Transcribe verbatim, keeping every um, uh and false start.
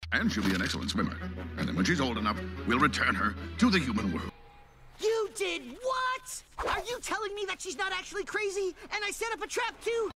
And she'll be an excellent swimmer. And then when she's old enough, we'll return her to the human world. You did what? Are you telling me that she's not actually crazy and I set up a trap too?